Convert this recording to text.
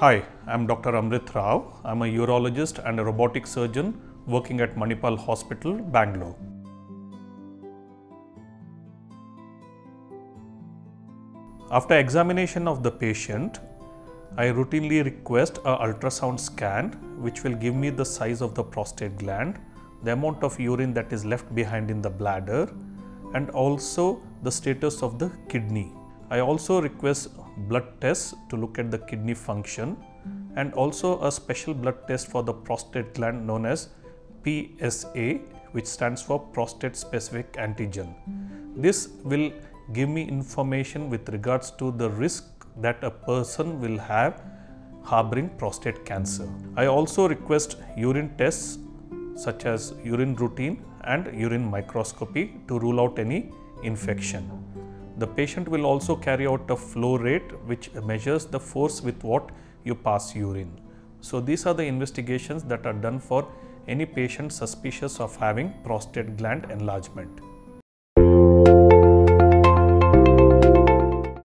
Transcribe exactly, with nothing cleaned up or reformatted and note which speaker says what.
Speaker 1: Hi, I am Doctor Amrith Rao. I am a urologist and a robotic surgeon working at Manipal Hospital, Bangalore. After examination of the patient, I routinely request a ultrasound scan which will give me the size of the prostate gland, the amount of urine that is left behind in the bladder, and also the status of the kidney. I also request blood tests to look at the kidney function and also a special blood test for the prostate gland known as P S A, which stands for prostate specific antigen. This will give me information with regards to the risk that a person will have harboring prostate cancer. I also request urine tests such as urine routine and urine microscopy to rule out any infection. The patient will also carry out a flow rate which measures the force with what you pass urine. So these are the investigations that are done for any patient suspicious of having prostate gland enlargement.